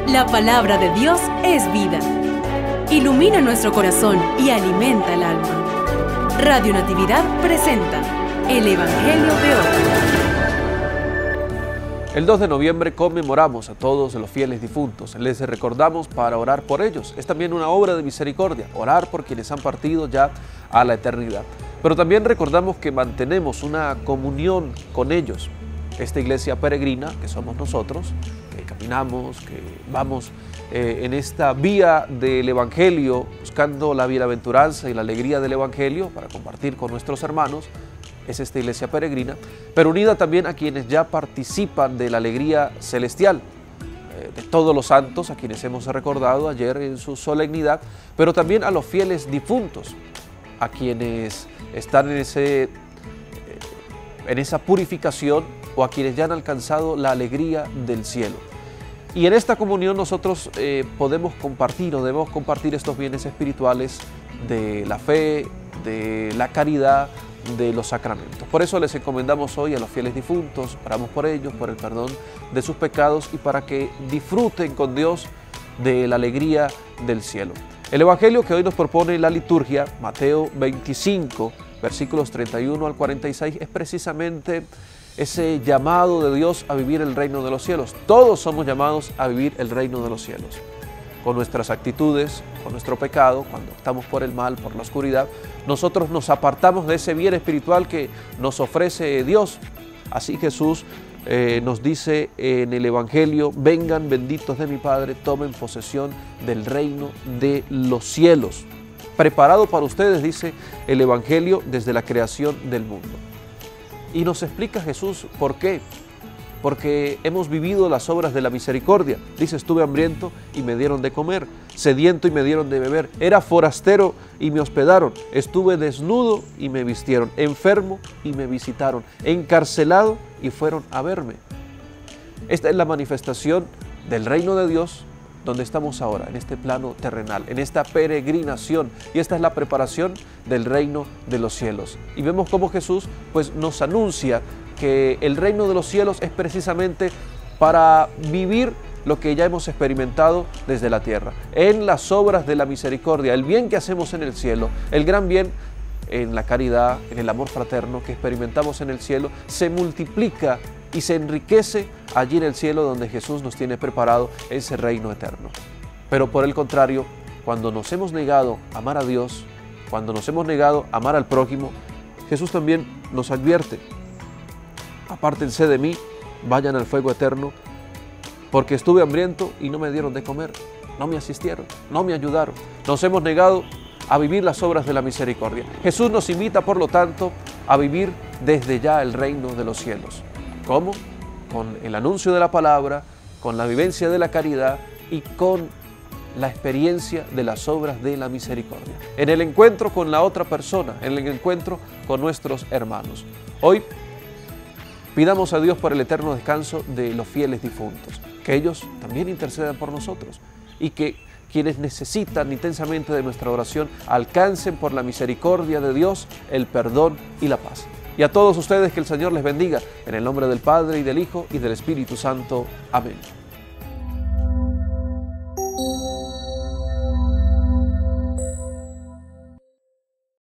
La palabra de Dios es vida. Ilumina nuestro corazón y alimenta el alma. Radio Natividad presenta el Evangelio de hoy. El 2 de noviembre conmemoramos a todos los fieles difuntos. Les recordamos para orar por ellos. Es también una obra de misericordia, orar por quienes han partido ya a la eternidad. Pero también recordamos que mantenemos una comunión con ellos. Esta iglesia peregrina, que somos nosotros, que caminamos, que vamos en esta vía del Evangelio, buscando la bienaventuranza y la alegría del Evangelio para compartir con nuestros hermanos, es esta iglesia peregrina, pero unida también a quienes ya participan de la alegría celestial, de todos los santos a quienes hemos recordado ayer en su solemnidad, pero también a los fieles difuntos, a quienes están en esa purificación o a quienes ya han alcanzado la alegría del cielo. Y en esta comunión nosotros podemos compartir o debemos compartir estos bienes espirituales de la fe, de la caridad, de los sacramentos. Por eso les encomendamos hoy a los fieles difuntos, oramos por ellos, por el perdón de sus pecados y para que disfruten con Dios de la alegría del cielo. El Evangelio que hoy nos propone la liturgia, Mateo 25, versículos 31 al 46, es precisamente ese llamado de Dios a vivir el reino de los cielos. Todos somos llamados a vivir el reino de los cielos. Con nuestras actitudes, con nuestro pecado, cuando estamos por el mal, por la oscuridad, nosotros nos apartamos de ese bien espiritual que nos ofrece Dios. Así Jesús nos dice en el Evangelio: vengan benditos de mi Padre, tomen posesión del reino de los cielos. Preparado para ustedes, dice el Evangelio, desde la creación del mundo. Y nos explica Jesús por qué. Porque hemos vivido las obras de la misericordia. Dice: estuve hambriento y me dieron de comer, sediento y me dieron de beber, era forastero y me hospedaron, estuve desnudo y me vistieron, enfermo y me visitaron, encarcelado y fueron a verme. Esta es la manifestación del reino de Dios donde estamos ahora, en este plano terrenal, en esta peregrinación, y esta es la preparación del reino de los cielos. Y vemos cómo Jesús pues nos anuncia que el reino de los cielos es precisamente para vivir lo que ya hemos experimentado desde la tierra, en las obras de la misericordia, el bien que hacemos en el cielo, el gran bien en la caridad, en el amor fraterno que experimentamos en el cielo, se multiplica y se enriquece allí en el cielo donde Jesús nos tiene preparado ese reino eterno. Pero por el contrario, cuando nos hemos negado a amar a Dios, cuando nos hemos negado a amar al prójimo, Jesús también nos advierte: apártense de mí, vayan al fuego eterno, porque estuve hambriento y no me dieron de comer, no me asistieron, no me ayudaron. Nos hemos negado a vivir las obras de la misericordia. Jesús nos invita, por lo tanto, a vivir desde ya el reino de los cielos. ¿Cómo? Con el anuncio de la palabra, con la vivencia de la caridad y con la experiencia de las obras de la misericordia. En el encuentro con la otra persona, en el encuentro con nuestros hermanos. Hoy pidamos a Dios por el eterno descanso de los fieles difuntos, que ellos también intercedan por nosotros y que quienes necesitan intensamente de nuestra oración alcancen por la misericordia de Dios el perdón y la paz. Y a todos ustedes que el Señor les bendiga, en el nombre del Padre y del Hijo y del Espíritu Santo. Amén.